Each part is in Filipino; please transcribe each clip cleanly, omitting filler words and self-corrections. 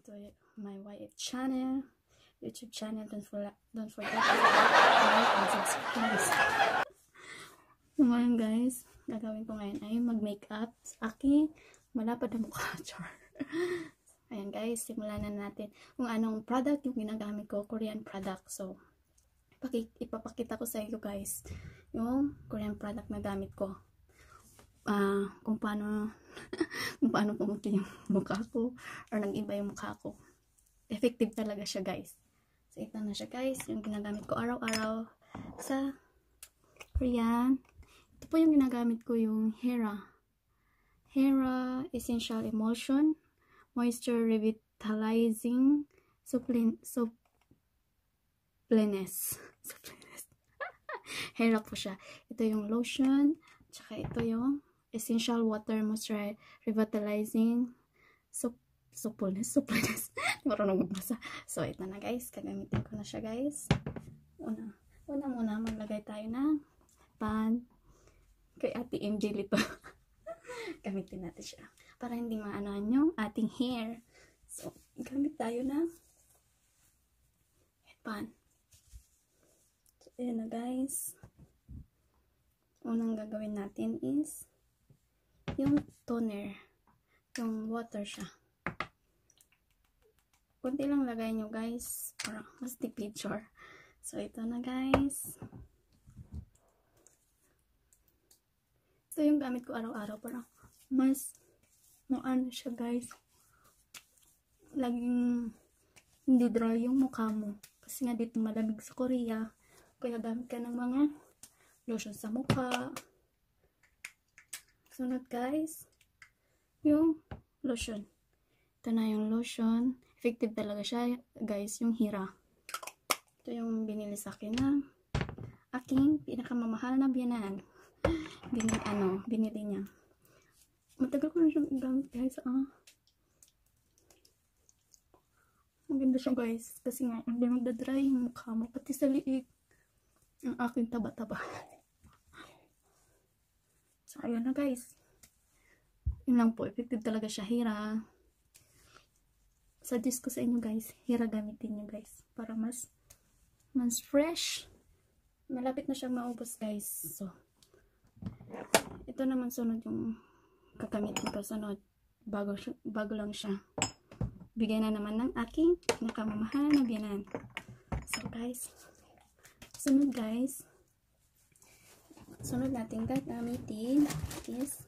to my YF channel, YouTube channel. Don't forget to like and subscribe. So ngayon guys, gagawin ko ngayon ay mag-makeup sa aking malapad na mukha. Ayan guys, simulan na natin kung anong product yung ginagamit ko, Korean product. So ipapakita ko sa inyo guys yung Korean product na gamit ko. Kung paano pumuti yung mukha ko or nag-iba yung mukha ko. Effective talaga siya guys. So ito na siya guys, yung ginagamit ko araw-araw sa Korean. Ito po yung ginagamit ko, yung Hera Essential Emulsion Moisture Revitalizing Suppleness. Hera po siya. Ito yung lotion, tsaka ito yung Essential Water Moisture Revitalizing Suppleness. Marunong magbasa. So ito na guys, gagamitin ko na siya guys. Una maglagay tayo ng pan kay Ate Angel ito. Gamitin natin siya para hindi maanohan yung ating hair. So gamit tayo ng pan. So ayan na guys. Unang gagawin natin is yung toner, yung water siya. Kunti lang lagay nyo guys para mas tipid. So ito na guys. Ito yung gamit ko araw-araw para mas maano siya guys. Laging hindi dry yung mukha mo. Kasi nga dito malamig sa Korea. Kaya gamit ka ng mga lotion sa mukha. Sunod guys, yung lotion. Ito na yung lotion. Effective talaga siya guys, yung Hera. Ito yung binili sa akin na aking pinakamamahal na biyanan. Binili niya. Matagal ko na siyang gamit guys. Maganda siya guys. Kasi nga, hindi magdadry yung mukha mo. Pati sa liig. Ang aking taba-taba. So, ayan na guys. Yun lang po. Effective talaga siya. Hera. Suggest ko sa inyo guys. Hera gamitin nyo guys. Para mas fresh. Malapit na siyang maubos guys. So, ito naman sunod yung kakamitin ko. Sunod. Bago lang siya. Bigay na naman ng aking nakamamahal na biyanan. So guys. Sunod guys. Sunod natin gagamitin is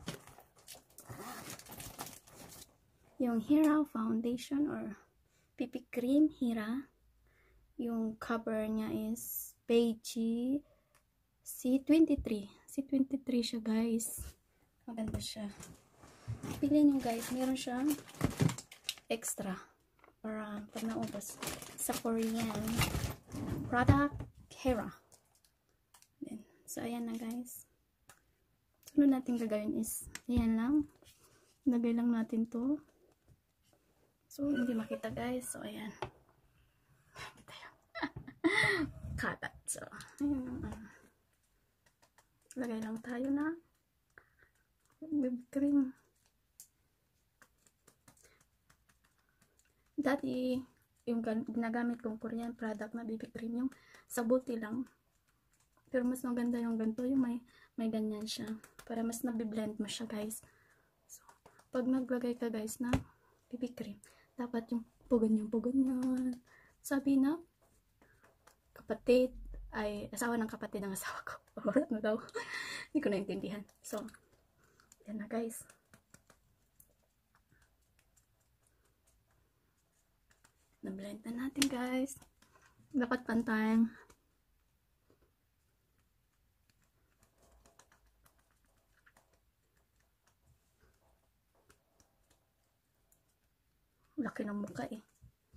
yung Hera foundation or PP cream Hera. Yung cover niya is Beige C23. C23 siya guys. Maganda siya. Piliin nyo guys. Meron siyang extra para pag naubos sa Korean product Hera. So ayan na guys. Sunod natin gagawin is ayan lang. Lagay lang natin to. So hindi makita guys. So ayan. Kita yun. Katat. So ayan. Lagay lang tayo na BB cream. Dati yung ginagamit kong Korean product na BB cream yung sa buti lang. Pero mas maganda yung ganito, yung may ganyan siya. Para mas nabiblend mo siya guys. So, pag naglagay ka guys na BB cream, dapat yung puganyan. Sabi na kapatid, ay asawa ng kapatid ng asawa ko. Orat mo daw. Hindi ko naintindihan. So, yan na guys. Na-blend na natin guys. Dapat pantay. Laki ng mukha eh.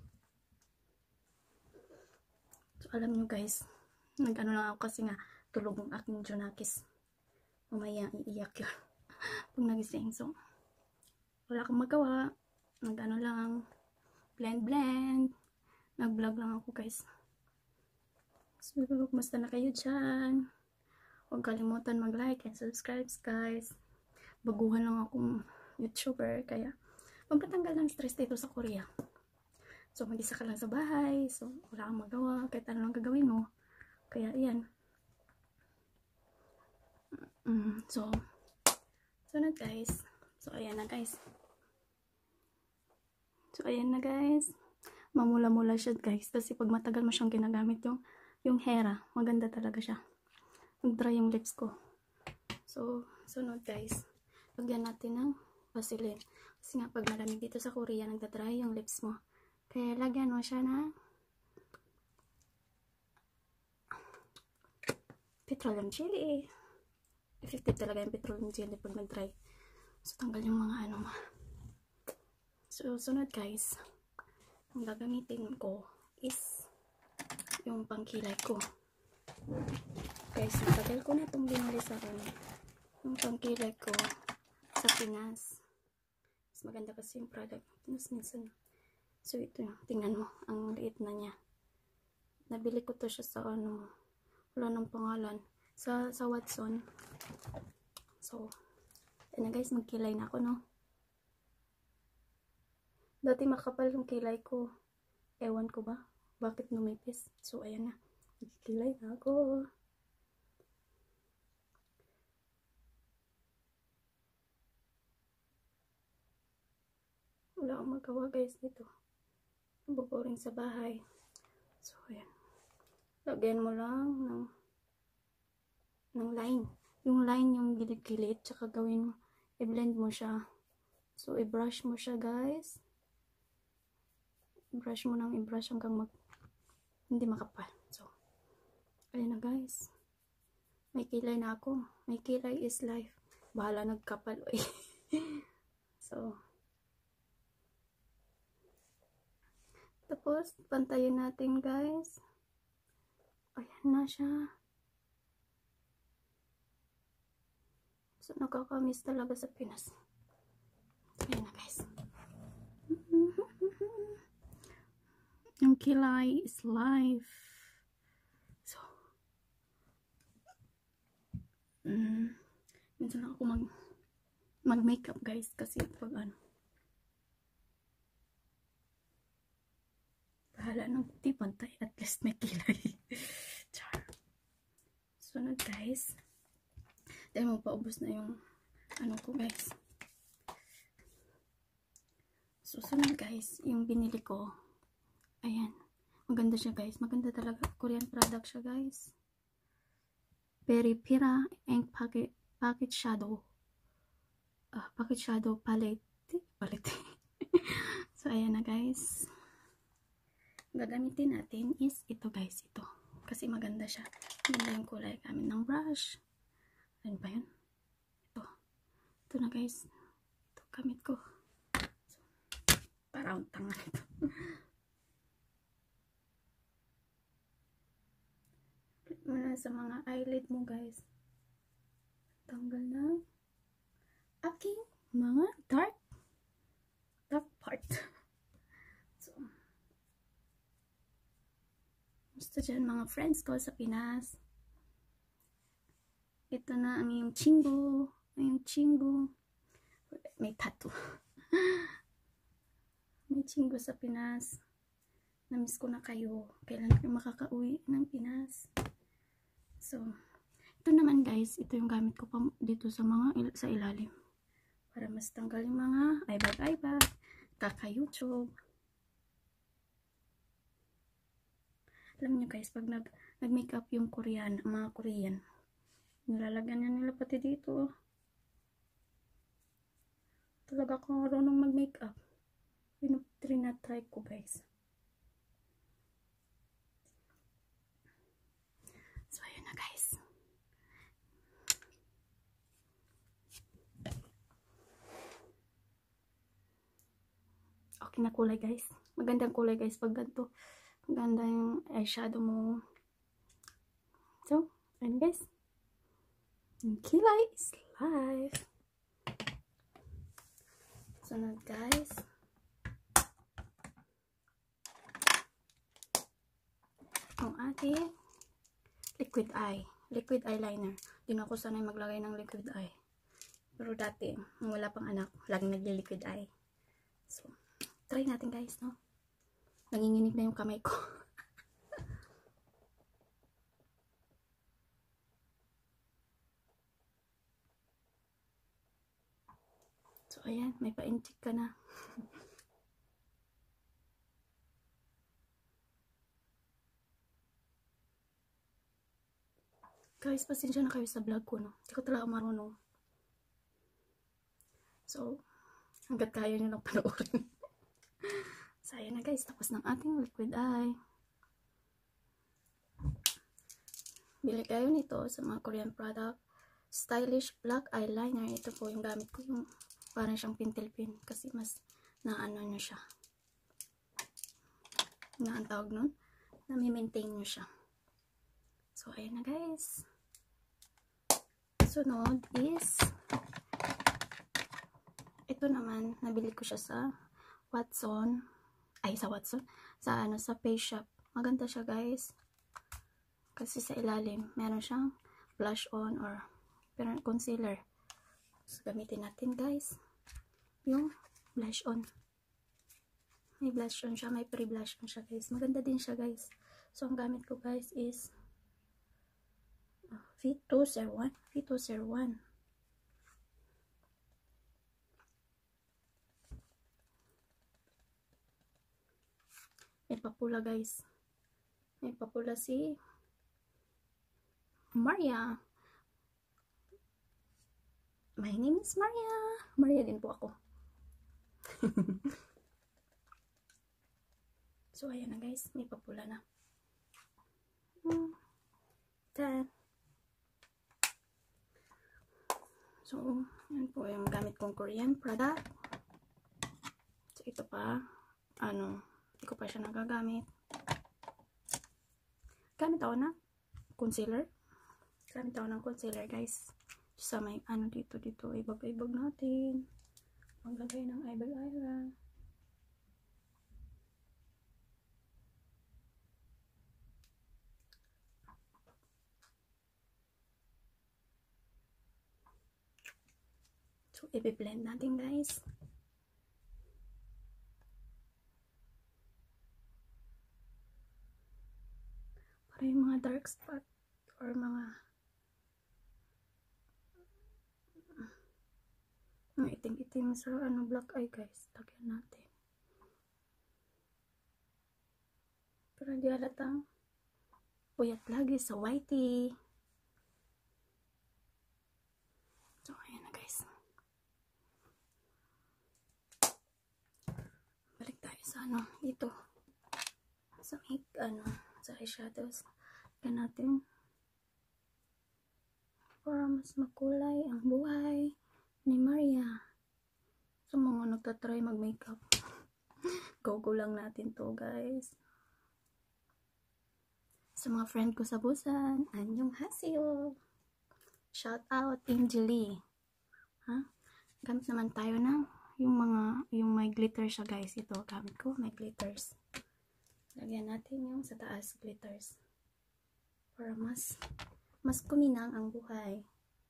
So, alam nyo guys, nag-ano lang ako kasi nga tulog ng aking Junakis. Mamaya iiyak yun. Pag nagising. So, wala akong magawa. Nag-ano lang. Blend. Nag-vlog lang ako guys. So, kumusta na kayo dyan? Huwag kalimutan mag-like and subscribe guys. Baguhan lang akong YouTuber. Kaya, pampatanggal ng stress dito sa Korea. So, mag-isa ka lang sa bahay. So, wala kang magawa. Kahit ano lang gagawin mo. Kaya, yan. So, sunod guys. So, ayan na guys. Mamula-mula siya guys. Kasi pag matagal mo siyang ginagamit yung Hera, maganda talaga siya. Mag-dry yung lips ko. So, sunod guys. Lagyan natin ng Vaseline. Kasi nga pag malamig dito sa Korea, nagda-dry yung lips mo. Kaya lagyan mo siya na petroleum jelly. Effective talaga yung petroleum jelly pag nag-dry. So, tanggal yung mga ano mo. So, sunod guys. Ang gagamitin ko is yung pangkilay ko. Guys, matagal ko na itong binili sa akin. Yung pangkilay ko sa Pinas. Mas maganda kasi yung product. Mas minsan. So, ito yung, tingnan mo. Ang liit na niya. Nabili ko to siya sa ano. Wala ng pangalan. Sa Watson. So, ito na guys. Magkilay na ako, no? Dati makapal yung kilay ko. Ewan ko ba? Bakit numipis? So, ayan na. Magkilay na ako. Wala akong magawa guys dito. Naboboring sa bahay. So, ayan. Lagyan mo lang ng line. Yung line yung gilid-gilid. Tsaka gawin mo. I-blend mo siya. So, i-brush mo siya guys. I-brush mo nang i-brush hanggang hindi makapal. So, ayan na guys. May kilay na ako. May kilay is life. Bahala nagkapal. So, tapos, pantayin natin guys. Ayan na siya. So, nakakamiss talaga sa Pinas. Ayan na guys. Yung kilay is life. So, minsan lang ako mag-makeup guys. Kasi pag ano, bahala ng di pantay. At least may kilay. Char. Sunod guys. Dahil mo paubos na yung ano ko guys. So, sunod guys. Yung binili ko. Ayan. Maganda siya guys. Maganda talaga. Korean product siya guys. Peripera Ink Pocket Shadow. Pocket Shadow Palette. So, ayan na guys. Gagamitin natin is ito guys. Ito. Kasi maganda siya. Maganda yung kulay. Gamit ng brush. Ano ba yun? Ito na guys. Ito gamit ko. So, parang tanga nito. Muna sa mga eyelid mo guys. Tanggal na aking mga dark part. So, gusto dyan mga friends ko sa Pinas. Ito na ang iyong chingo. May tattoo. May chingo sa Pinas. Namiss ko na kayo. Kailan kayo makakauwi ng Pinas? So, ito naman guys, ito yung gamit ko pa dito sa mga sa ilalim. Para mas tanggal yung mga aibag-aibag, kaka-YouTube. Alam nyo guys, pag nag-makeup yung Korean, ang mga Korean, nilalagyan nila pati dito. Talaga akong marunong mag-makeup. Trinatry ko guys. So, ayun na guys. Okay na kulay guys. Magandang kulay guys pag ganito. Maganda yung eyeshadow mo. So, ayun guys. Yung kilay is life. Sunod guys. Yung ating liquid eyeliner. Di na ako sanay maglagay ng liquid eye. Pero dati, nung wala pang anak, laging nagli-liquid eye. So, try natin guys, no? Nanginginig na yung kamay ko. So, ayan, may pa-incheck ka na. Guys, pasensya na kayo sa vlog ko, no? Hindi ko talaga marunong. So, hanggat kaya nyo lang panoorin. So, ayan na guys, tapos ng ating liquid eye. Bili kayo nito sa mga Korean product. Stylish black eyeliner. Ito po yung gamit ko, yung parang siyang pintil-pin. Kasi mas naano nyo siya. Na ang tawag nun? Na-maintain nyo siya. So, ayan na guys. Sunod is ito naman, nabili ko siya sa Watson. Ay, sa Watson. Sa Face Shop. Maganda siya guys. Kasi sa ilalim, meron siyang blush on or concealer. So, gamitin natin guys. Yung blush on. May blush on siya, may pre-blush on siya guys. Maganda din siya guys. So, ang gamit ko guys is V201. V201. May papula guys. May papula si Maria. My name is Maria. Maria din po ako. So, ayan na guys. May papula na. Then, so, yan po yung gamit kong Korean product. So, ito pa, hindi ko pa siya nagagamit. Gamit ako ng concealer. Gamit ako ng concealer, guys. Sa may, dito, ibag-ibag natin. Maglagay ng eyebrow. So, i-blend natin guys. Para yung mga dark spot or mga itim-itim sa black eye guys. Lagyan natin. Pero hindi halatang puyat lagi sa whitey. So, ayan na guys. Balik tayo sa dito. Sa sa eyeshadows. Lagyan natin para mas makulay ang buhay ni Maria. Sa mga nagtatry mag-makeup. Go lang natin to guys. Sa mga friend ko sa Busan, anyong haseo. Shout out Angelie. Gamit naman tayo ng yung may glitter siya guys. Ito gamit ko, may glitters. Lagyan natin yung sa taas glitters. Para mas kuminang ang buhay.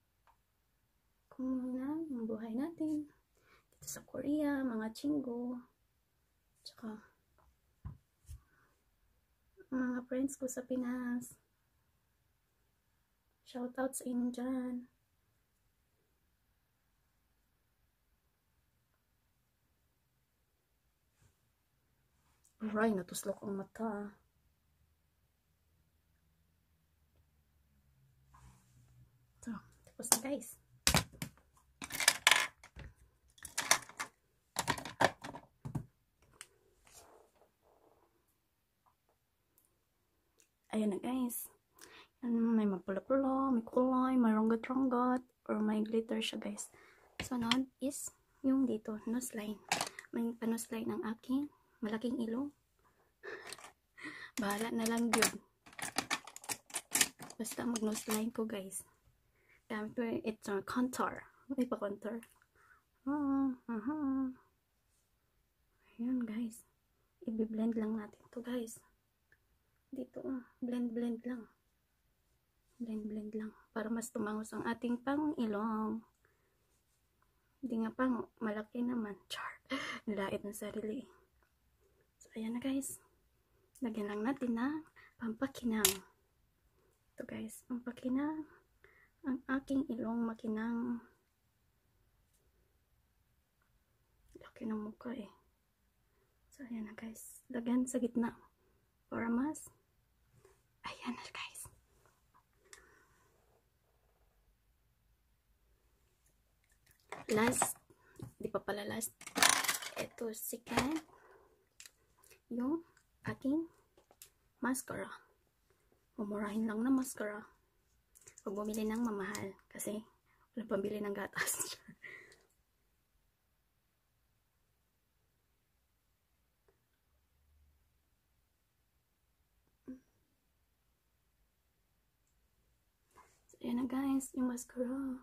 Kuminang ang buhay natin. Dito sa Korea, mga chingo. Tsaka mga friends ko sa Pinas. Shout out sa inyo dyan. Aray, natuslok ang mata. So, tapos na guys. Ayan na guys. May mapula-pula, may kulay, may ronggat-ronggat, or may glitter siya guys. So, now is yung dito, nose line. May pa-nose line ang aking malaking ilong. Bahala na lang yun. Basta mag-nose line ko guys. Gamit ko it's a contour. May pa-contour. Ayan guys. I-blend lang natin to guys. Dito, blend lang. Blend lang. Para mas tumangos ang ating pang ilong. Hindi nga pa, malaki naman. Char. Nilait ng sarili. So, ayan na guys. Lagyan lang natin na pampakinang. Ito guys, pampakinang. Ang aking ilong makinang. Laki ng mukha eh. So, ayan na guys. Lagyan sa gitna. Para mas. Ayan na guys. Last. Di pa pala last. Ito second. Yung aking mascara. Mumurahin lang na mascara. Huwag bumili ng mamahal. Kasi wala pambili ng gatas. So, ayan na guys. Yung mascara.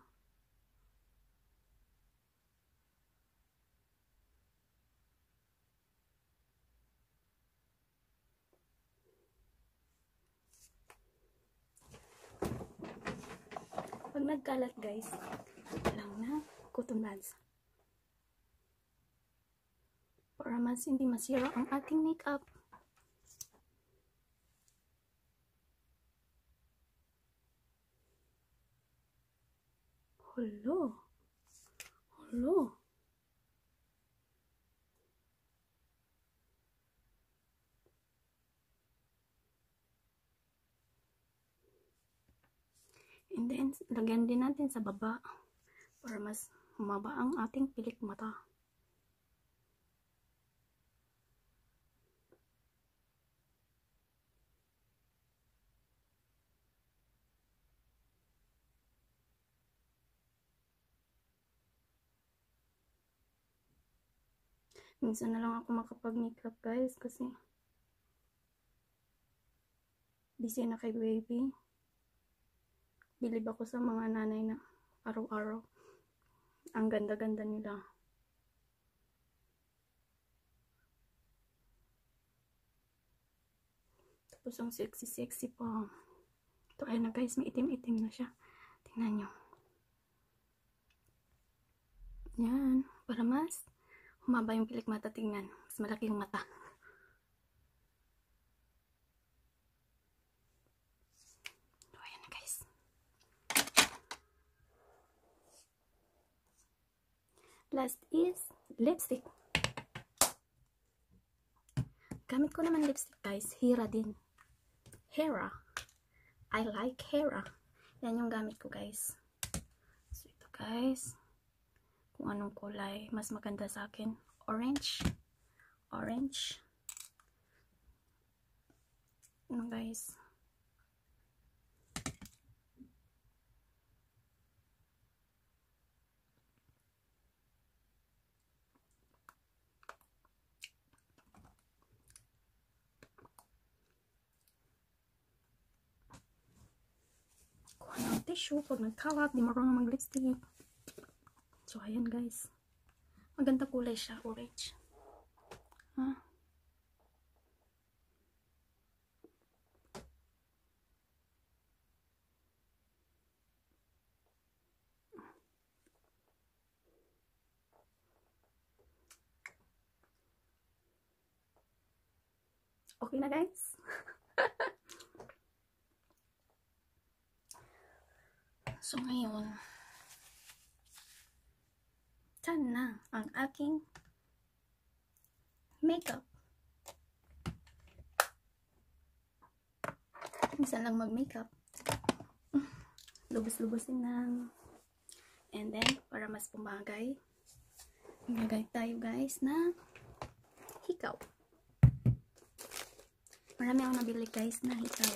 Pag nagkalat guys, ito lang na cotton buds. Para mas hindi masira ang ating makeup. Hello. Hello. And then, lagyan din natin sa baba para mas humaba ang ating pilik mata. Minsan na lang ako makapag-makeup guys kasi busy na kay baby. Bilib ako sa mga nanay na araw-araw. Ang ganda-ganda nila. Tapos ang sexy-sexy pa. Ito ay na guys, may itim-itim na siya. Tingnan nyo. Yan. Para mas humaba yung pilik mata, tingnan. Mas malaki yung mata. So, ayan na guys. Last is lipstick. Gamit ko naman lipstick guys. Hera din. Hera. I like Hera. Yan yung gamit ko guys. So ito guys. Kung anong kulay mas maganda sa akin. Orange. Orange. Ano guys. Tissue pag nagkalat, di marunong mag-lipstick. So, ayan guys. Maganda kulay siya, orange. Ha? Okay na guys. So, ngayon, done na ang aking makeup. Minsan lang mag-makeup. Lubos-lubosin lang. And then, para mas pumagay, magagay tayo guys na hikaw. Marami akong nabili guys na hikaw.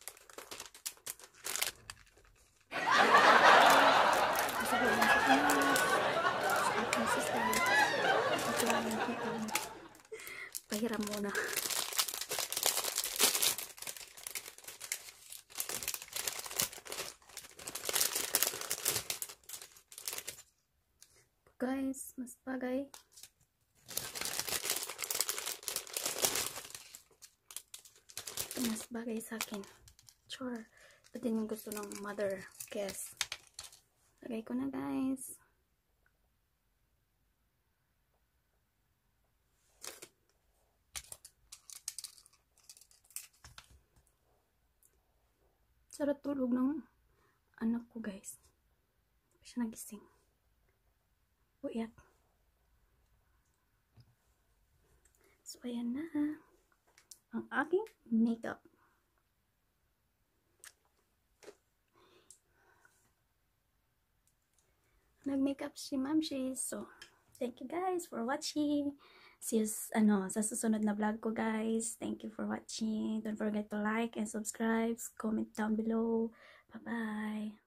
Pahiram muna. Guys, mas bagay. Ito mas bagay sa akin. Sure. Ito din yung gusto ng mother. Guess. Lagay ko na guys. Sarap tulog ng anak ko, guys. Hindi siya nagising. Uyak. So, ayan na ang aking makeup. Nag-makeup si Mamshi. So, thank you guys for watching. See you sa susunod na vlog ko, guys. Thank you for watching. Don't forget to like and subscribe. Comment down below. Bye-bye.